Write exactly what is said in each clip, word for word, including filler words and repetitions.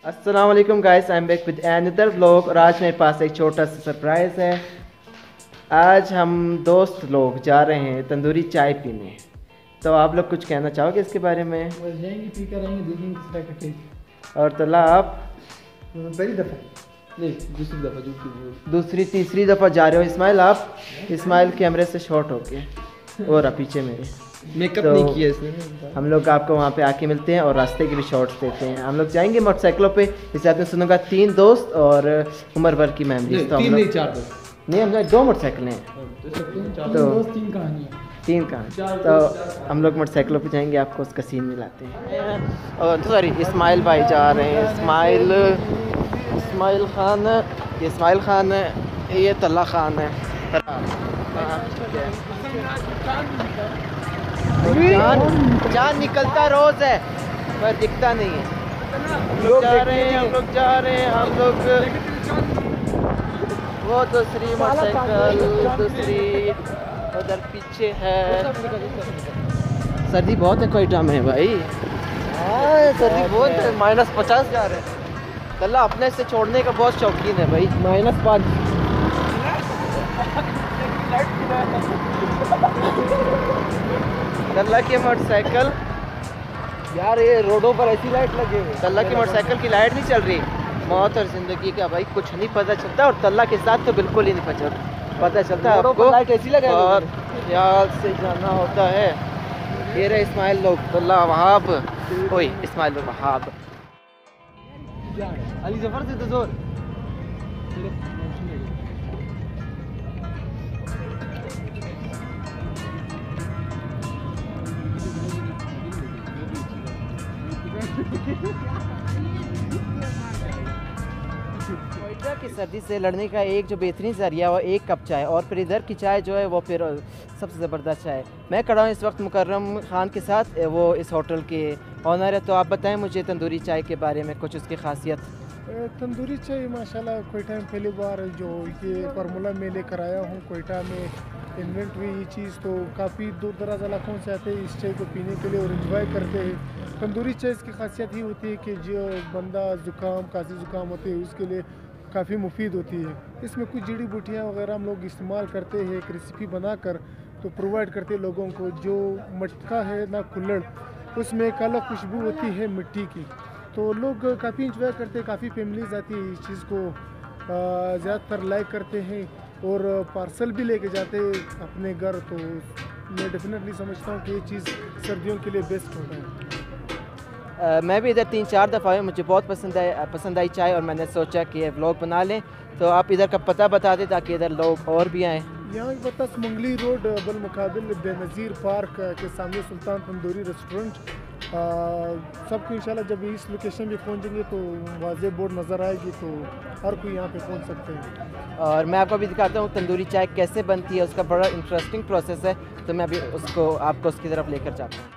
अस्सलाम वालेकुम guys, I am back with another vlog. और आज मेरे पास एक छोटा सा सरप्राइज़ है। आज हम दोस्त लोग जा रहे हैं तंदूरी चाय पीने। तो आप लोग कुछ कहना चाहोगे इसके बारे में? बस जाएंगे, पी कर आएंगे, देखेंगे किस तरह का टेस्ट। और तला आप? पहली दफ़ा नहीं, दूसरी दफ़ा जो दूसरी तीसरी दफ़ा जा रहे हो। इस्माइल आप? इस्माइल कैमरे से शॉर्ट हो गए और पीछे मेरे मेकअप तो नहीं किया इसने। हम लोग आपको वहाँ पे आके मिलते हैं और रास्ते के भी शॉर्ट्स देते हैं। हम लोग जाएंगे मोटरसाइकिलों पे। इस साथ में सुनूंगा तीन दोस्त और उम्र भर की मेमोरीज। तो तीन नहीं, चार दोस्त। नहीं, हम लोग दो मोटरसाइकिल हैं तो तीन कहानियाँ तीन कहाँ। तो हम लोग मोटरसाइकिलों पे जाएंगे, आपको उसका सीन मिलाते हैं। और सॉरी, इस्माइल भाई जा रहे हैं। इस्माइल इस्माइल खान, ये इस्माइल खान है, ये तल्ला खान है। चांद चांद निकलता रोज है पर दिखता नहीं है। हम लोग जा रहे हैं हम लोग जा रहे हैं हम लोग वो दूसरी मोटरसाइकिल दूसरी उधर पीछे है। सर्दी बहुत है क्वेटा में भाई। हाँ, सर्दी बहुत है। माइनस पचास जा रहे हैं। तल्ला अपने से छोड़ने का बहुत शौकीन है भाई। माइनस पाँच तल्ला की मोटरसाइकिल यार, ये रोडों पर ऐसी लाइट लगे हुए। तल्ला की मोटरसाइकिल की लाइट नहीं चल रही। मौत और जिंदगी का भाई कुछ नहीं पता चलता, और तल्ला के साथ तो बिल्कुल ही नहीं पता पता चलता आपको। लाइट ऐसी लगा और ख्याल से जाना होता है। ये रहे इस्माइल लोग, तल्ला वहाब, ओए इस्माइल लोग वहाब। अली जफर से तो जोर क्वेटा की सर्दी से लड़ने का एक जो बेहतरीन जरिया वो एक कप चाय, और फिर इधर की चाय जो है वो फिर सबसे ज़बरदस्त चाय। मैं खड़ा हूँ इस वक्त मुकर्रम खान के साथ, वो इस होटल के ऑनर है। तो आप बताएं मुझे तंदूरी चाय के बारे में कुछ, उसकी खासियत। तंदूरी चाय माशाल्लाह क्वेटा में पहली बार जो ये फार्मूला में लेकर आया हूँ। क्वेटा में इन्वेंट हुई ये चीज़, तो काफ़ी दूर दराज इलाकों से आते हैं इस चाय को पीने के लिए और इन्जॉय करते हैं। तंदूरी चाय की खासियत ही होती है कि जो बंदा ज़ुकाम खांसी ज़ुकाम होते हैं उसके लिए काफ़ी मुफीद होती है। इसमें कुछ जड़ी बूटियाँ वगैरह हम लोग इस्तेमाल करते हैं, एक रेसिपी बनाकर तो प्रोवाइड करते हैं लोगों को। जो मटका है ना कुल्हड़, उसमें एक अलग खुशबू होती है मिट्टी की, तो लोग काफ़ी इंजॉय करते हैं। काफ़ी फैमिलीज आती है, इस चीज़ को ज़्यादातर लाइक करते हैं और पार्सल भी लेके जाते हैं अपने घर। तो मैं डेफिनेटली समझता हूँ कि ये चीज़ सर्दियों के लिए बेस्ट होता है। Uh, मैं भी इधर तीन चार दफ़ा आया, मुझे बहुत पसंद आई पसंद आई चाय, और मैंने सोचा कि व्लॉग बना लें। तो आप इधर का पता बता दें ताकि इधर लोग और भी आएँ। यहाँ की पता सुमंगली रोड बल मुकाबिल बेनज़ीर पार्क के सामने सुल्तान तंदूरी रेस्टोरेंट। सबको इंशाल्लाह जब इस लोकेशन पे पहुँचेंगे तो वाज़े बोर्ड नज़र आएगी, तो हर कोई यहाँ पे पहुँच सकते हैं। और मैं आपको अभी दिखाता हूँ तंदूरी चाय कैसे बनती है, उसका बड़ा इंटरेस्टिंग प्रोसेस है। तो मैं अभी उसको आपको उसकी तरफ लेकर जाता हूँ।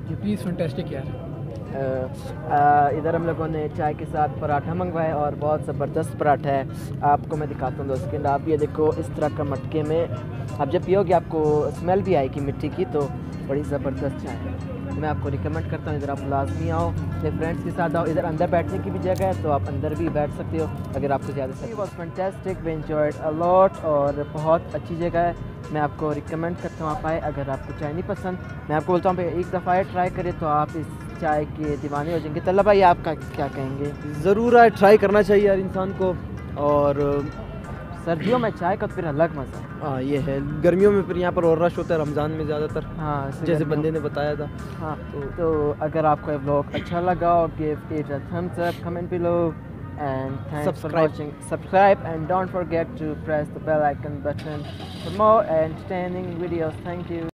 ये पीस फैंटास्टिक यार। अ, अ, इधर हम लोगों ने चाय के साथ पराठा मंगवाया और बहुत ज़बरदस्त पराठा है। आपको मैं दिखाता हूँ दो सेकंड। आप ये देखो, इस तरह का मटके में आप जब पियोगे आपको स्मेल भी आएगी मिट्टी की, तो बड़ी ज़बरदस्त चाय है। मैं आपको रिकमेंड करता हूँ इधर आप लाजमी आओ, अपने फ्रेंड्स के साथ आओ। इधर अंदर बैठने की भी जगह है, तो आप अंदर भी बैठ सकते हो अगर आपको ज़्यादा से। Was fantastic, we enjoyed a lot और बहुत अच्छी जगह है। मैं आपको रिकमेंड करता हूँ आप आए। अगर आपको चाय नहीं पसंद, मैं आपको बोलता हूँ एक दफ़ा आए ट्राई करें तो आप इस चाय के दीवाने हो जाएंगे। तल्ला भाई आपका क्या कहेंगे? ज़रूर है, ट्राई करना चाहिए यार इंसान को। और सर्दियों में चाय का फिर अलग मज़ा है। हाँ ये है, गर्मियों में फिर यहाँ पर और रश होता है रमज़ान में ज़्यादातर। हाँ, जैसे बंदे ने बताया था। हाँ तो, तो अगर आपको ये व्लॉग अच्छा लगा, give it a thumbs up, comment below and thanks for watching. Subscribe and don't forget to press the bell icon button for more entertaining videos. Thank you.